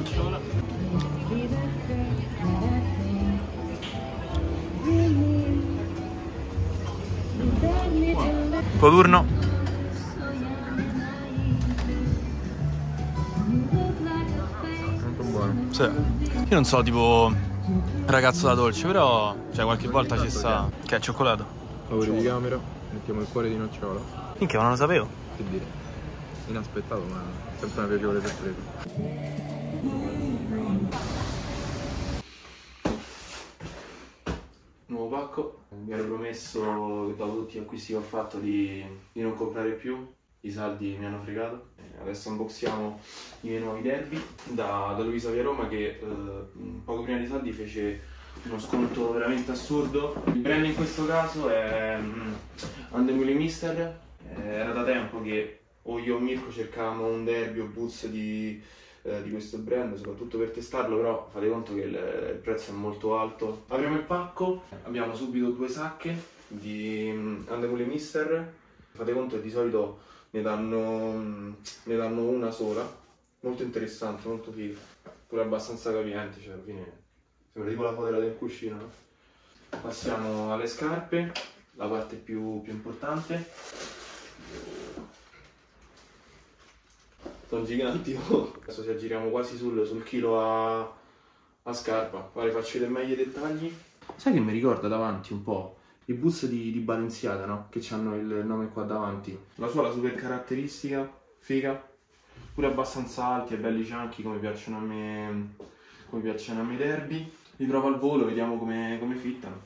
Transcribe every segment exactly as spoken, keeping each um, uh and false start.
nocciola. Tuo turno. Molto buono. Sì. Io non so, tipo ragazzo da dolce, però cioè qualche volta ci sta. Che è cioccolato? Favori di camera, mettiamo il cuore di nocciola. Minchia, ma non lo sapevo. Che dire? Inaspettato, ma sempre una piacevole sorpresa. Nuovo pacco. Mi ero promesso che dopo tutti gli acquisti che ho fatto di, di non comprare più. I saldi mi hanno fregato. Adesso unboxiamo i miei nuovi derby da, da Luisa Via Roma, che eh, poco prima dei saldi fece uno sconto veramente assurdo. Il brand in questo caso è um, Andemuli Mister. Eh, era da tempo che o io o Mirko cercavamo un derby o boots di, eh, di questo brand, soprattutto per testarlo, però fate conto che il, il prezzo è molto alto. Apriamo il pacco, abbiamo subito due sacche di um, Andemuli Mister. Fate conto che di solito ne danno, ne danno una sola, molto interessante, molto figo, pure abbastanza capiente, cioè alla fine sembra tipo la fotera del cuscino, no? Passiamo alle scarpe, la parte più, più importante. Sono giganti, oh. Adesso ci aggiriamo quasi sul, sul chilo a, a scarpa. Ora vi faccio vedere meglio i dettagli. Sai che mi ricorda davanti un po' i boots di, di Balenciaga, no? Che hanno il nome qua davanti. La suola super caratteristica, figa, pure abbastanza alti e belli chunky come piacciono a me, come piacciono a me i derby. Li provo al volo, vediamo come, come fittano.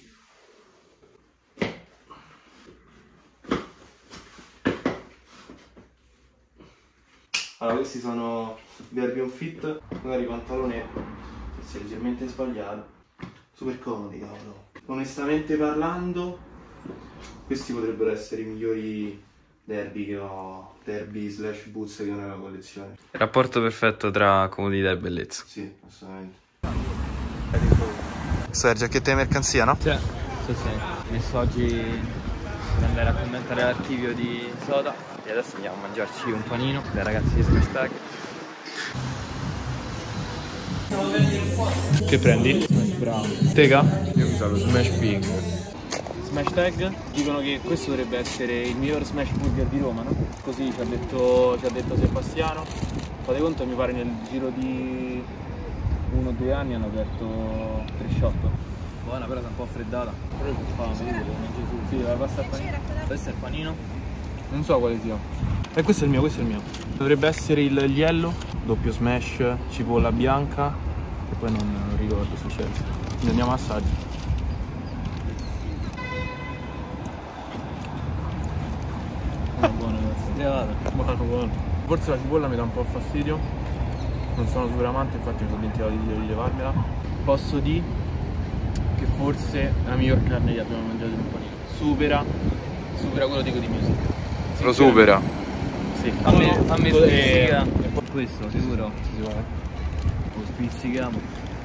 Allora, questi sono derby on fit, magari pantalone forse leggermente sbagliato, super comodi, cavolo. Onestamente parlando, questi potrebbero essere i migliori derby che ho, derby slash boots che ho nella collezione. Rapporto perfetto tra comodità e bellezza. Sì, assolutamente. Questa è la giacchetta di mercanzia, no? Sì, sì, sì. Ho messo oggi per andare a commentare l'archivio di Soda e adesso andiamo a mangiarci un panino dai ragazzi di Smash Tag. Che prendi? Bravo. Tega? Io mi sa lo Smash Pink. Smash Tag dicono che questo dovrebbe essere il miglior smash burger di Roma, no? Così ci ha detto, ci ha detto Sebastiano. Fate conto, mi pare nel giro di uno o due anni hanno aperto tre shop. Buona, però sta un po' freddata. Però c'è fame, io devo mangiare su. Sì, la pasta al panino. Questo è il panino. Non so quale sia. E questo è il mio, questo è il mio. Dovrebbe essere il yellow, doppio smash, cipolla bianca, che poi non, non ricordo sinceramente. Quindi andiamo a assaggio. Buono, grazie. Buono, buono. Forse la cipolla mi dà un po' fastidio. Non sono super amante, infatti mi sono dimenticato di rilevarmela. Posso dire che forse è la miglior carne che abbiamo mangiato in un panino. Supera, supera quello di Good Music. Lo supera. Sì. A me, a me spizzica. E poi Questo, sicuro? sì, sicuramente. Lo spizzichiamo.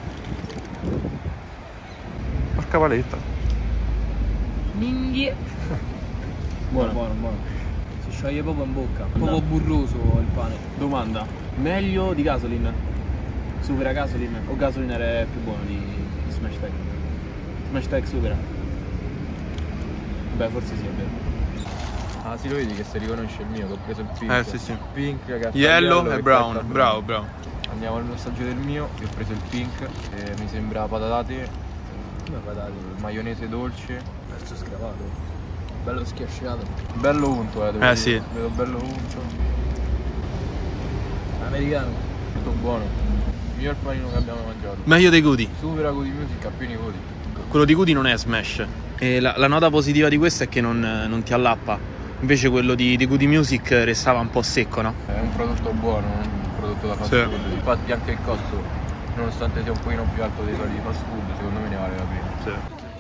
Porca paletta. Minghie. Buono, buono, buono. Si scioglie proprio in bocca. Un po' burroso il pane. Domanda, meglio di Gasoline? Supera Gasoline? O Gasoline era più buono di, di Smash Tag? Smash Tag supera? Beh, forse sì, è vero. Ah, sì, lo vedi che si riconosce il mio, che ho preso il pink. Eh, sì, sì. Pink, carta Yellow yellow e brown, carta bravo, bravo. Andiamo al messaggio del mio, io ho preso il pink, e mi sembra patate, Come patate? maionese dolce. Pezzo scravato. Bello schiacciato. Bello unto, eh, devo Eh, dire. sì. Vedo bello unto. Americano. Tutto buono. Il miglior panino che abbiamo mangiato. Meglio dei Goody. Supera Good Music a pieni voti. Quello di Goody non è Smash. E la, la nota positiva di questo è che non, non ti allappa. Invece quello di, di Good Music restava un po' secco, no? È un prodotto buono, un prodotto da fast Sì. food. Infatti anche il costo, nonostante sia un pochino più alto dei soliti fast food, secondo me ne vale la pena. Sì.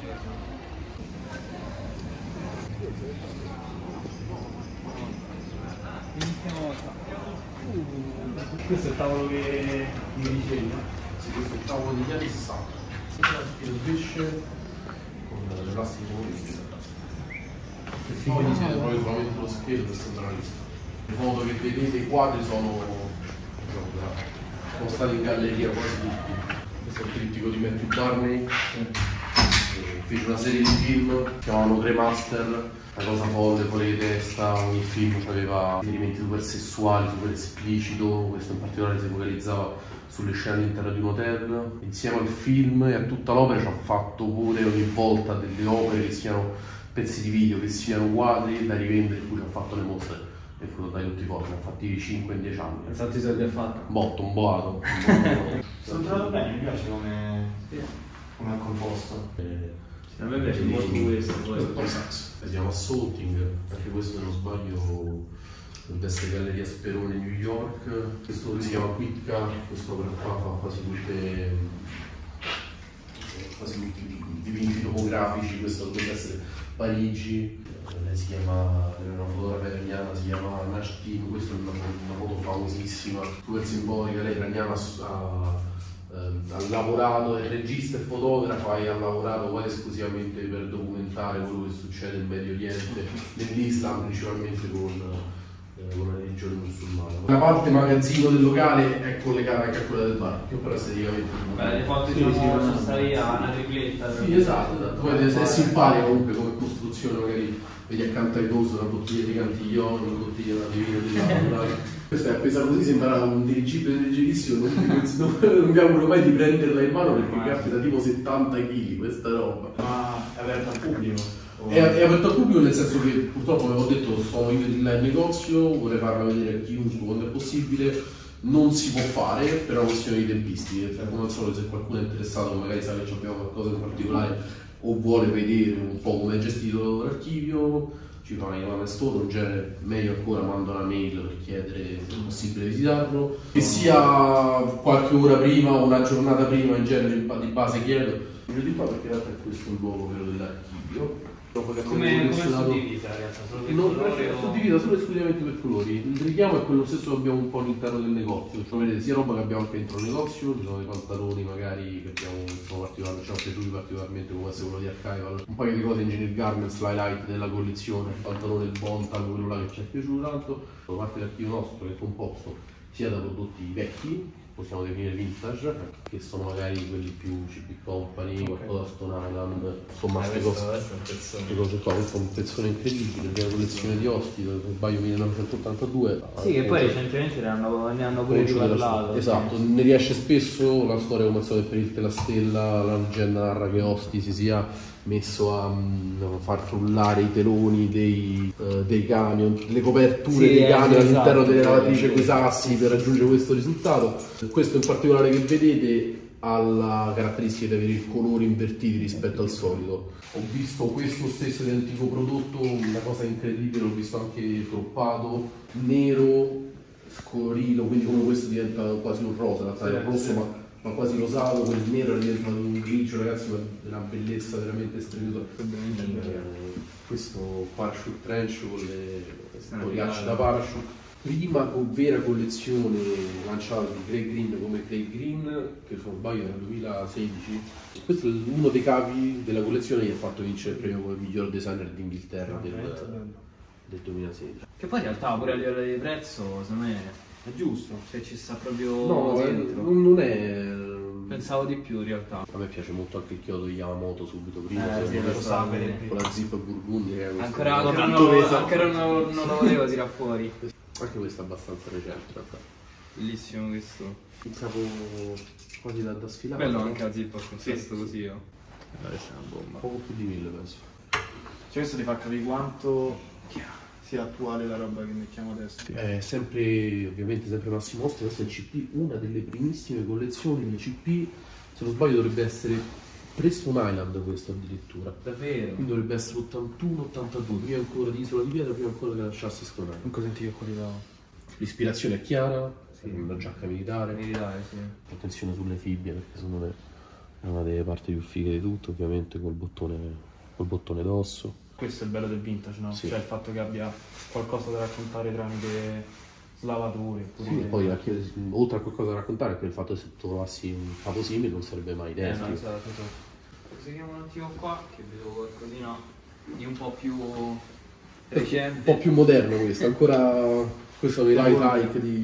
Questo è il tavolo che mi dicevi, no? Sì, questo è il tavolo degli anni sessanta. Il pesce con le plastiche umoristiche. Se figo di siete proprio solamente lo schermo e centralista. Le foto che vedete, i quadri sono Siamo stati in galleria quasi tutti. Questo è il trittico di Matthew Barney. Fece una serie di film, si chiamavano Tre Master, una cosa folle, fuori di testa, ogni film aveva riferimenti super sessuali, super esplicito, questo in particolare si focalizzava sulle scene all'interno di un hotel. Insieme al film e a tutta l'opera ci ha fatto pure ogni volta delle opere che siano pezzi di video, che siano quadri da rivendere, in cui ci ha fatto le mostre e quello dai tutti i forti, ne ha fatti cinque in dieci anni. Quanti soldi ha fatto? Botto, un boato. Sono trovato bene, mi piace come, come ha composto. Eh, A me piace molto questo. Questo è Tom Sachs, si chiama Assaulting, anche questo se non sbaglio deve essere Galleria Sperone New York. Questo si chiama Quitka, questo per qua fa quasi tutte quasi tutti i dipinti topografici, questo dovrebbe essere Parigi. Lei si chiama, è una fotografa iraniana, si chiama Nash Team, questa è una, una foto famosissima, super simbolica. Lei iraniana ha ha lavorato, è regista e fotografa e ha lavorato quasi esclusivamente per documentare quello che succede in Medio Oriente, nell'Islam principalmente con, eh, con la religione musulmana. La parte magazzino del locale è collegata anche a quella del bar, che però esteticamente. Beh, le foto sì, di sì, sono state a una tripletta. Sì, esatto, esatto. Poi è simpatica comunque come costruzione, magari vedi accanto ai toast una bottiglia di Cantillon, una bottiglia di vino di Laura. Questa è appesa così, sembra un dirigibile leggerissimo, non, non, non mi auguro mai di prenderla in mano perché capita tipo settanta chili questa roba. Ma è aperta al pubblico? È, è aperto al pubblico nel senso che purtroppo, come ho detto, sono io di là in negozio, vorrei farla vedere a chiunque quando è possibile. Non si può fare per una questione di tempistiche, cioè, come al solito se qualcuno è interessato, magari sa che abbiamo qualcosa in particolare o vuole vedere un po' come è gestito l'archivio, ci fa una chiamata in store, in genere meglio ancora mando una mail per chiedere se è possibile visitarlo, che sia qualche ora prima o una giornata prima, in genere di base chiedo. Io di qua perché in realtà è questo il luogo quello dell'archivio. Come, come è suddivisa in realtà? Solo per Non colori è o... suddivisa solo esclusivamente per colori. Il richiamo è quello stesso che abbiamo un po' all'interno del negozio, cioè vedete sia roba che abbiamo anche dentro il negozio, ci sono dei pantaloni magari che abbiamo, sono particolari, ci hanno piaciuti particolarmente, come essere quello di Archival, un paio di cose Engineer Garments, l'highlight della collezione, il pantalone del Bontal, quello là che ci è piaciuto tanto, la parte dell'archivio nostro che è composto sia da prodotti vecchi, possiamo definire vintage, che sono magari quelli più C P Company, qualcosa da Stone Island, insomma queste cose, queste cose qua. Questo è un pezzone incredibile, la prima collezione di Osti, se non sbaglio millenovecentottantadue. Sì, che poi recentemente ne hanno, ne hanno pure riparlato. Esatto, sì. Ne riesce spesso la storia, come al solito, per il Te la Stella, la leggenda narra che Osti si sia messo a, a far frullare i teloni dei, uh, dei camion, le coperture sì, dei camion esatto, all'interno delle lavatrici con i sassi per raggiungere questo risultato. Questo in particolare che vedete ha la caratteristica di avere i colori invertiti rispetto al solito. Ho visto questo stesso identico prodotto, una cosa incredibile, l'ho visto anche troppato, nero, scolorito, quindi come questo diventa quasi un rosa, sì, è rosso ma ma quasi rosato, quel nero è diventato un grigio, ragazzi, ma una bellezza veramente strepitosa. Eh, questo parachute trench con le con ghiacci da parachute, prima vera collezione lanciata di Grey Green come Grey Green, che se non sbaglio era duemilasedici. Questo è uno dei capi della collezione che ha fatto vincere il premio come miglior designer d'Inghilterra del, del duemilasedici. Che poi in realtà pure a livello di prezzo, secondo me è giusto, se ci sta proprio no, dentro. Non è. Pensavo di più in realtà. A me piace molto anche il chiodo di Yamamoto subito prima, eh, sì, lo so, con la zip burgundia. Ancora, ancora, non, ancora non, non lo volevo tirare fuori. Anche questo è abbastanza recente in realtà. Bellissimo questo. Un capo quasi da, da sfilare. Bello anche la zip con sì, questo sì. Così io. Questa è una bomba. Poco più di mille penso. Cioè questo ti fa capire quanto sia attuale la roba che mettiamo adesso. È sempre, ovviamente sempre Massimo Osti, questo è il C P, una delle primissime collezioni di C P, se non sbaglio dovrebbe essere pre-Stone Island questo addirittura. Davvero? Quindi dovrebbe essere ottantuno ottantadue, prima ancora di Isola di Pietra, prima ancora che lasciasse Stone Island. Comunque senti che qualità. L'ispirazione è chiara, sì. Una giacca militare. Militare, sì. Attenzione sulle fibbie perché secondo me è una delle parti più fighe di tutto, ovviamente col bottone, col bottone d'osso. Questo è il bello del vintage, no? Sì. Cioè il fatto che abbia qualcosa da raccontare tramite slavature. Sì, e poi anche, oltre a qualcosa da raccontare, anche il fatto che se tu trovassi un capo simile non sarebbe mai identico. Eh, no, esatto, esatto. Seguiamo un attimo qua che vedo qualcosina di un po' più recente. Un po' più moderno questo, ancora questo sono i light hike di,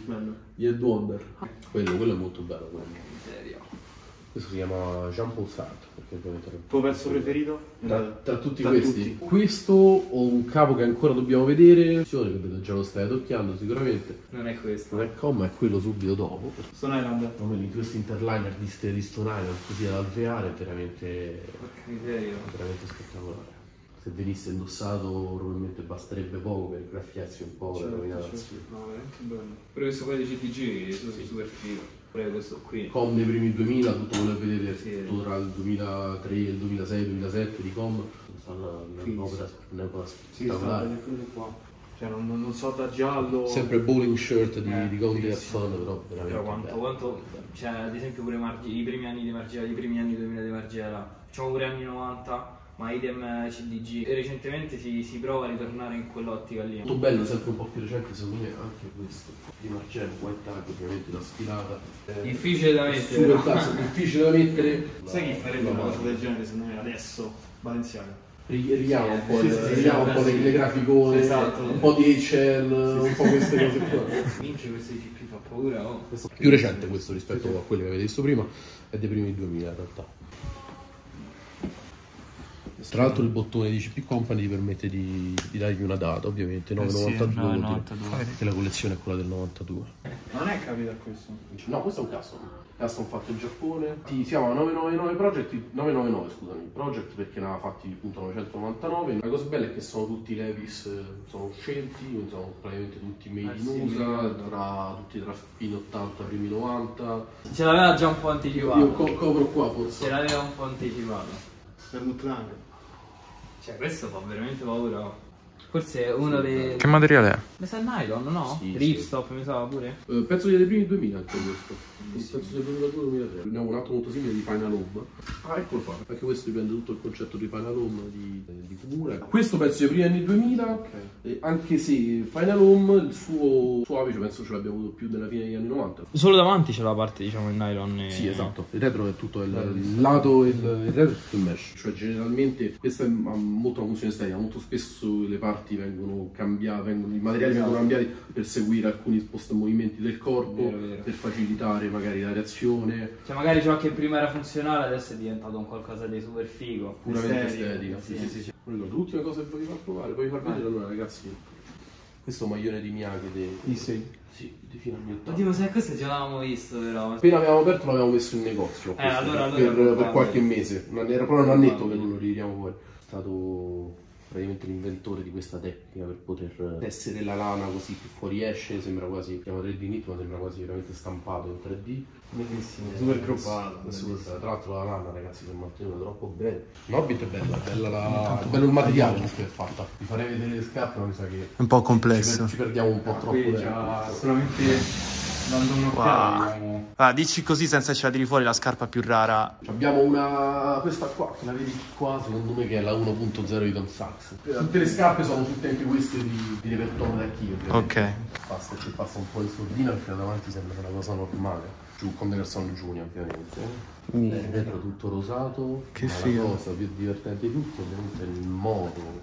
bello. Gli Ed Wonder. Quello, quello è molto bello. Quello. Questo si chiama Jean Paul Sartre. Perché ovviamente Il tuo pezzo preferito? Tra, tra tutti Tra questi, tutti. questo o un capo che ancora dobbiamo vedere, che vedo già lo stai tocchiando sicuramente. Non è questo. Non è comma, è quello subito dopo. Stone Island. Di questi interliner di, ste- di Stone Island così ad alveare è veramente, Porca miseria. veramente spettacolare. Se venisse indossato probabilmente basterebbe poco per graffiarsi un po' la rovinarsi. No, veramente bello. Pure questo qua di C D G è super, super figo. Pure questo qui. Com dei primi duemila, tutto quello che vedete, Sì. tutto tra il duemilatré, il duemilasei, il duemilasette di Com, sta Fighissimo. un'opera, un'opera Sì, spettacolare. sta quello qua. Cioè non, non, non so da giallo. Sempre bowling shirt di, Eh, di Com di fighissimo. Arson, però veramente Però quanto, bello. quanto, cioè ad esempio pure Margi, i primi anni di Margiela, i primi anni duemila di Margiela, facciamo pure anni novanta, ma idem C D G. E recentemente si, si prova a ritornare in quell'ottica lì. Molto bello, sempre un po' più recente secondo me anche questo di Marcello, White Tag, ovviamente la sfilata. Eh, Difficile da mettere. super no? classico, difficile da mettere. Sai chi farebbe una cosa del genere secondo me adesso? Balenciaga. Ri- Richiama un po', Sì, il- sì, sì, richiama sì, un po' sì. le, le graficone, Esatto. un po' di H L, un po' queste cose qua. Vince questo I G P fa paura, oh. Più recente questo rispetto a quelli che avete visto prima, è dei primi duemila in realtà. Tra l'altro il bottone di C P Company ti permette di, di dargli una data, ovviamente, nove novantadue, vuol dire che la collezione è quella del novantadue. Non è capito a questo. No, questo è un custom. Custom fatto in Giappone. Ti si chiama nove nove nove Project, nove nove nove scusami, Project perché ne aveva fatti appunto novecentonovantanove. La cosa bella è che sono tutti Levi's, eh, sono scelti, quindi sono praticamente tutti made in Eh sì, U S A, mi tra, tutti tra fine ottanta, primi novanta. Ce l'aveva già un po' anticipato. Io co- copro qua forse. Ce l'aveva un po' anticipato. Per Mutlange. Cioè questo fa veramente paura. oh. Forse è uno dei... Che materiale è? Mi sa nylon, no? Sì, Ripstop mi sa pure. Eh, penso dei primi duemila anche questo. Penso del duemiladue duemilatré. Abbiamo un altro molto simile di Final Home. Ah, eccolo qua. Anche questo riprende tutto il concetto di Final Home di, di Kumura. Questo penso dei primi anni duemila. Eh, anche se Final Home, il suo, suo apice penso ce l'abbiamo avuto più nella fine degli anni novanta. Solo davanti c'è la parte diciamo in nylon e... Sì, esatto. Il retro è tutto il, il lato, il, il retro è tutto il mesh. Cioè generalmente questa è, ha molto una funzione estetica. Molto spesso le parti vengono cambiate, vengono, i materiali vengono cambiati per seguire alcuni sposti movimenti del corpo, Vero, vero. per facilitare magari la reazione. Cioè magari ciò che prima era funzionale adesso è diventato un qualcosa di super figo. Puramente Estetico, estetica. Sì, sì. sì, sì. L'ultima cosa che voglio far provare, voglio far vedere allora ragazzi. Questo maglione di Miyagi dei I sei. sì, di fine anni ottanta. Oddio, sai questo già l'avevamo visto però. Appena avevamo aperto l'avevamo messo in negozio. Eh, allora- per, allora per guarda. qualche mese. Non era proprio un annetto che non lo ritiriamo fuori. È stato praticamente l'inventore di questa tecnica per poter tessere la lana così più fuoriesce, sembra quasi, si chiama tre D knit, ma sembra quasi veramente stampato in tre D. Bellissimo. Super croppato. Assolutamente. Tra l'altro la lana ragazzi si è mantenuta troppo bene. Nobit è bella, è bella la... è bello il materiale con cui è fatta. Vi farei vedere le scarpe, ma mi sa che Un po' ci, complesso. per- ci perdiamo un po' troppo Qui tempo. già solamente dando un'occhiata. diciamo. Ah, dici così senza ci tiri fuori la scarpa più rara. Abbiamo una questa qua, che la vedi qua, secondo me che è la uno punto zero di Don Sachs. Tutte le scarpe sono tutte anche queste di, di Repertorio da Kiev. Ok. Basta che passa un po' in sordina perché da davanti sembra una cosa normale. Giù con Nelson Junior ovviamente. Uh. Eh, Dentro tutto rosato. Che ma figo. la cosa più divertente di tutti ovviamente è il modo.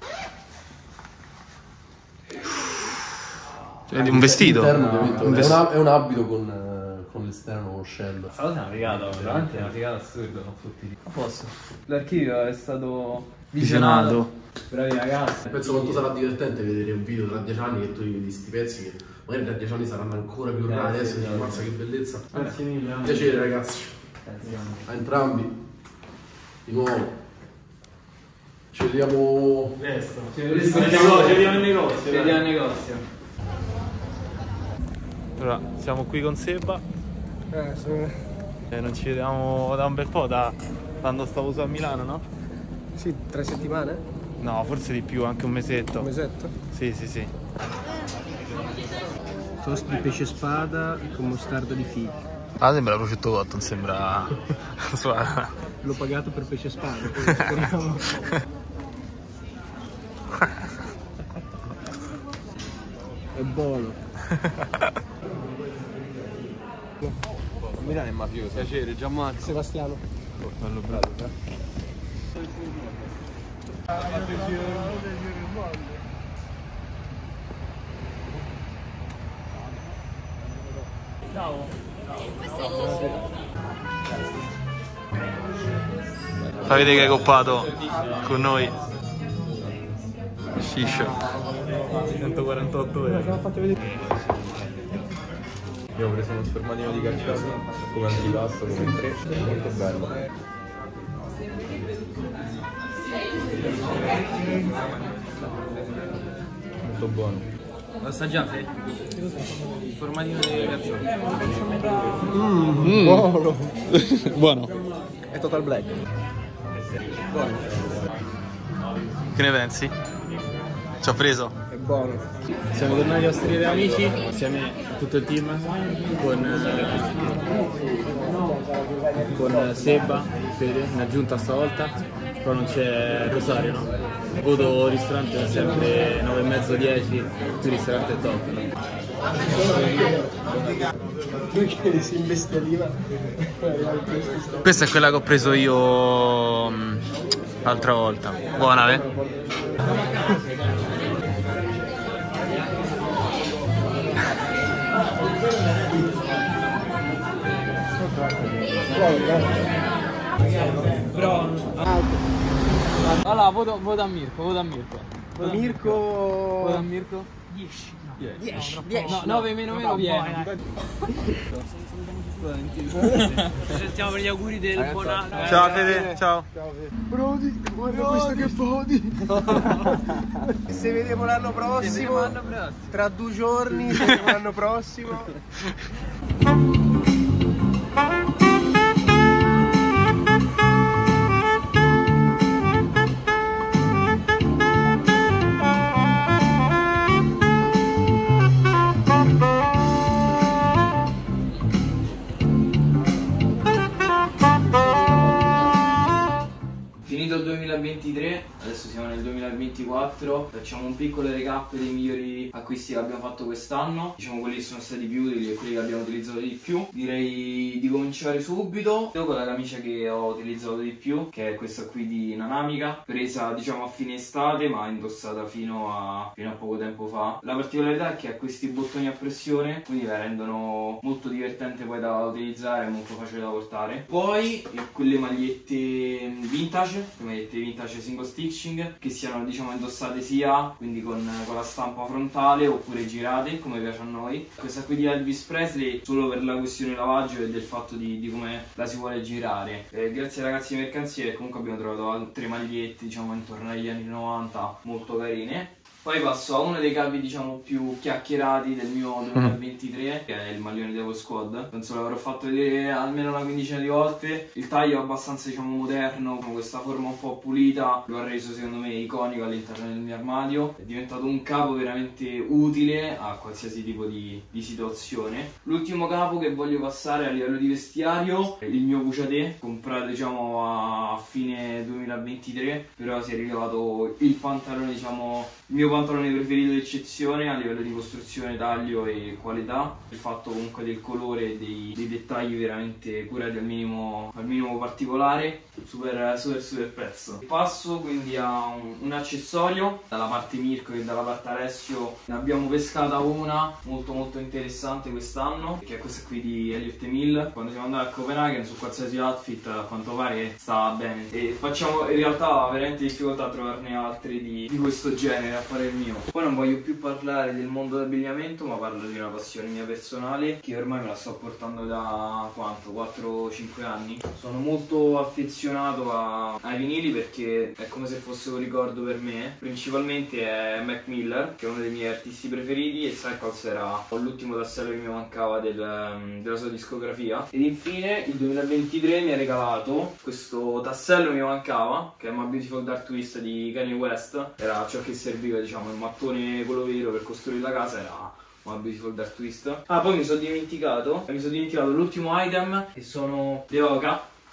Vedi, un vestito? L'interno, ovviamente, Un è, vest- una- è un abito con, eh, con l'esterno con shell. Questa cosa è una figata, veramente è una figata assurda. A posto. L'archivio è stato visionato. Bravi ragazzi. Penso quanto sarà divertente vedere un video tra dieci anni che tu vedi questi pezzi che magari tra dieci anni saranno ancora più rari. Eh, Adesso sì, dici, sì. mazza che bellezza. Grazie mille. Andy. Piacere ragazzi, a entrambi. Di nuovo. Ci vediamo. Presto. Ci Ci vediamo- vediamo ci vediamo in negozio. Ci dai. vediamo al negozio. Allora, siamo qui con Seba. Eh, sono... Eh, non ci vediamo da un bel po', da quando stavo su a Milano, no? Sì, tre settimane? No, forse di più, anche un mesetto. Un mesetto? Sì, sì, sì. Toast di pesce spada con mostarda di fichi. Ah, sembra prosciutto cotto, non sembra... L'ho pagato per pesce spada, quindi speriamo. È buono. Milano è mafioso. Piacere, Gianmarco. Sebastiano. Bello, bello. Ciao. Fai vedere che hai coppato con noi. Shisha. centoquarantotto euro. Abbiamo preso uno spermatino di carciato come antipasto, come tre, molto bello. Molto buono. Lo assaggiate? Il formatino di carciofo. Mm. Buono. Buono. È Total Black. Buono. Che ne pensi? Ci ho preso. È buono. Siamo tornati a Osteria dei Amici, insieme a tutto il team, con, eh, con Seba, Fede, in aggiunta stavolta, però non c'è Rosario, no? Il voto ristorante è sempre nove e mezzo dieci, il ristorante è top, no? Perché si investiva? Questa è quella che ho preso io mh, l'altra volta. Buona, eh? Però... Allora, voto, voto a Mirko, voto a Mirko. Voto Mirko... Voto a Mirko? dieci. dieci. No, nove meno meno viene. Sentiamo per gli auguri del buon anno. Ciao Fede, ciao. Brody, guarda questo che fodi. Se vediamo l'anno prossimo, tra due giorni, se vediamo l'anno prossimo. Finito il duemilaventitré, adesso siamo nel duemilaventiquattro, facciamo un piccolo recap dei migliori acquisti che abbiamo fatto quest'anno, diciamo quelli che sono stati più utili e quelli che abbiamo utilizzato di più. Direi di cominciare subito con la camicia che ho utilizzato di più, che è questa qui di Nanamica, presa diciamo a fine estate ma indossata fino a, fino a poco tempo fa. La particolarità è che ha questi bottoni a pressione, quindi la rendono molto divertente poi da utilizzare e molto facile da portare. Poi quelle magliette vintage, le magliette vintage single stitching, che siano diciamo indossate sia quindi con, con la stampa frontale oppure girate come piace a noi. Questa qui di Elvis Presley solo per la questione lavaggio e del fatto di, di come la si vuole girare. Eh, grazie ai ragazzi di mercanzia comunque abbiamo trovato altre magliette diciamo intorno agli anni novanta molto carine. Poi passo a uno dei capi diciamo più chiacchierati del mio duemilaventitré, che è il maglione Devil Squad. Penso l'avrò fatto vedere almeno una quindicina di volte. Il taglio è abbastanza diciamo moderno, con questa forma un po' pulita, lo ha reso secondo me iconico all'interno del mio armadio. È diventato un capo veramente utile a qualsiasi tipo di, di situazione. L'ultimo capo che voglio passare a livello di vestiario è il mio Vucciatè, comprato diciamo a fine duemilaventitré, però si è rivelato il pantalone diciamo il mio pantalone preferito d'eccezione a livello di costruzione, taglio e qualità. Il fatto comunque del colore e dei, dei dettagli veramente curati al minimo, al minimo particolare, super super super pezzo. Passo quindi a un, un accessorio dalla parte Mirko e dalla parte Alessio. Ne abbiamo pescata una molto molto interessante quest'anno, che è questa qui di Elliot Mill. Quando siamo andati a Copenaghen su qualsiasi outfit a quanto pare stava bene, e facciamo in realtà veramente difficoltà a trovarne altri di, di questo genere a parer mio. Poi non voglio più parlare del mondo dell'abbigliamento, ma parlo di una passione mia personale che ormai me la sto portando da quanto? quattro cinque anni. Sono molto affezionato a, ai vinili perché è come se fosse un ricordo per me. Principalmente è Mac Miller, che è uno dei miei artisti preferiti, e Cycles era l'ultimo tassello che mi mancava del, della sua discografia. Ed infine il duemilaventitré mi ha regalato questo tassello che mi mancava, che è My Beautiful Dark Twist di Kanye West. Era ciò che serviva, diciamo, il mattone quello vero per costruire la casa era My Beautiful Dark Twist. Ah, poi mi sono dimenticato mi sono dimenticato l'ultimo item, che sono le Oka,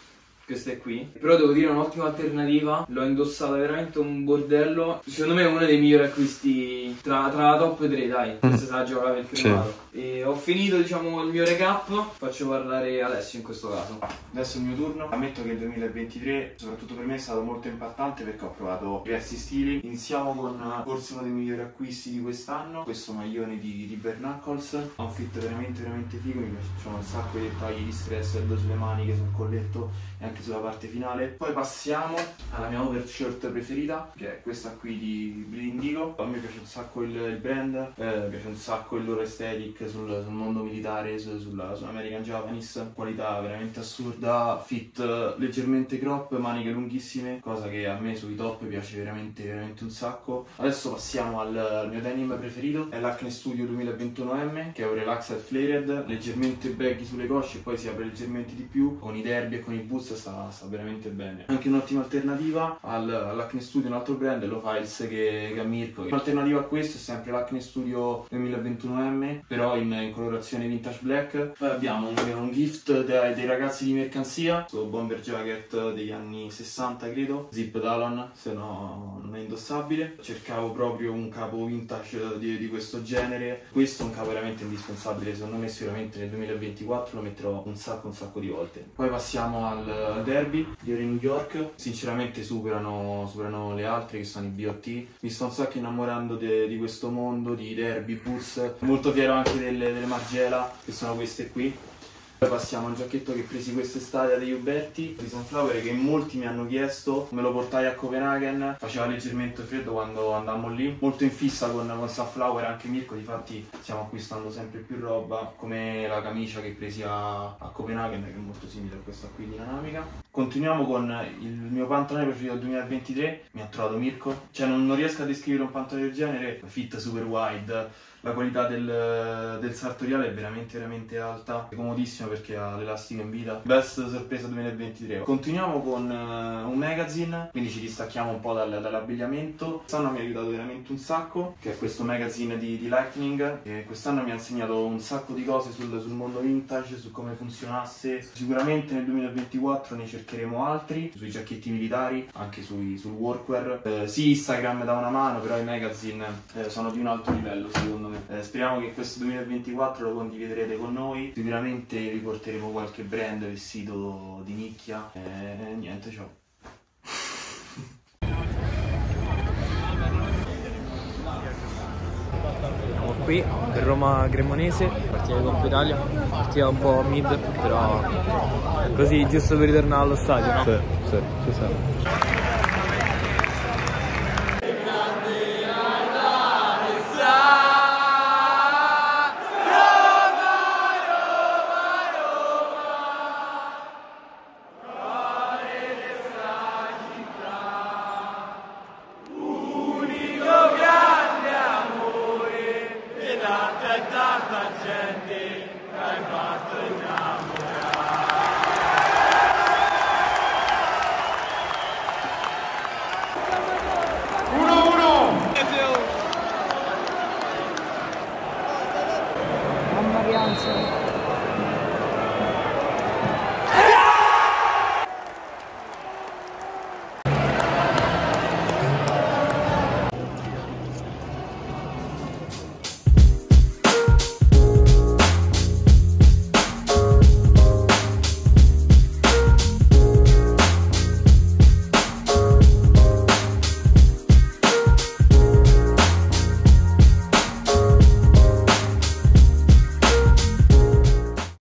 queste qui. Però devo dire un'ottima alternativa, l'ho indossata veramente un bordello. Secondo me è uno dei migliori acquisti tra, tra la top tre, dai, questa sarà giocata per il primato. Sì. E ho finito, diciamo, il mio recap, faccio parlare Alessio in questo caso. Adesso è il mio turno. Ammetto che il duemilaventitré, soprattutto per me, è stato molto impattante perché ho provato diversi stili. Iniziamo con forse uno dei migliori acquisti di quest'anno, questo maglione di, di Bare Knuckles. Ha un fit veramente veramente figo, mi piacciono un sacco di dettagli di stress sulle maniche, sul colletto e anche sulla parte finale. Poi passiamo alla mia overshirt preferita, che è questa qui di Bleed Indigo. A me piace un sacco il, il brand, eh, mi piace un sacco il loro aesthetic sul, sul mondo militare, su, sulla, sull'American Japanese, qualità veramente assurda, fit leggermente crop, maniche lunghissime, cosa che a me sui top piace veramente veramente un sacco. Adesso passiamo al, al mio denim preferito, è l'Acne Studio duemilaventuno M, che è un relaxed flared, leggermente baggy sulle cosce e poi si apre leggermente di più, con i derby e con i boots sta, sta veramente bene. Anche un'ottima alternativa al, all'Acne Studio, un altro brand, lo Files che, che ha Mirko. Un'alternativa a questo è sempre l'Acne Studio duemilaventuno M, però in, in colorazione vintage black. Poi abbiamo un, un gift dei, dei ragazzi di mercanzia, questo bomber jacket degli anni sessanta credo, zip Talon, se no non è indossabile. Cercavo proprio un capo vintage di, di questo genere, questo è un capo veramente indispensabile, secondo me sicuramente nel duemilaventiquattro lo metterò un sacco un sacco di volte. Poi passiamo al, al derby di Ore New York, sinceramente superano, superano le altre che sono i B O T, mi sto un sacco innamorando de, di questo mondo di derby, boots, molto fiero anche delle, delle Margiela che sono queste qui. Poi passiamo al giacchetto che presi quest'estate dagli Uberti di Sunflower, che in molti mi hanno chiesto, me lo portai a Copenaghen, faceva leggermente freddo quando andammo lì, molto in fissa con, con Sunflower, anche Mirko, difatti stiamo acquistando sempre più roba, come la camicia che presi a, a Copenaghen, che è molto simile a questa qui dinamica. Continuiamo con il mio pantalone preferito del duemilaventitré, mi ha trovato Mirko, cioè non, non riesco a descrivere un pantalone del genere, fit super wide, la qualità del, del sartoriale è veramente veramente alta, è comodissimo perché ha l'elastico in vita. Best sorpresa duemilaventitré. Continuiamo con uh, un magazine, quindi ci distacchiamo un po' dal, dall'abbigliamento. Quest'anno mi ha aiutato veramente un sacco, che è questo magazine di, di Lightning, e quest'anno mi ha insegnato un sacco di cose sul, sul mondo vintage, su come funzionasse. Sicuramente nel duemilaventiquattro ne cercheremo altri, sui giacchetti militari, anche sui, sul workwear. Eh, sì, Instagram dà una mano, però i magazine eh, sono di un alto livello secondo me. Eh, speriamo che questo duemilaventiquattro lo condividerete con noi, sicuramente vi porteremo qualche brand vestito di nicchia e eh, niente, ciao. Siamo qui per Roma Cremonese, partita di Coppa Italia, partita un po' mid, però così giusto per ritornare allo stadio, no? Sì, sì, ci siamo.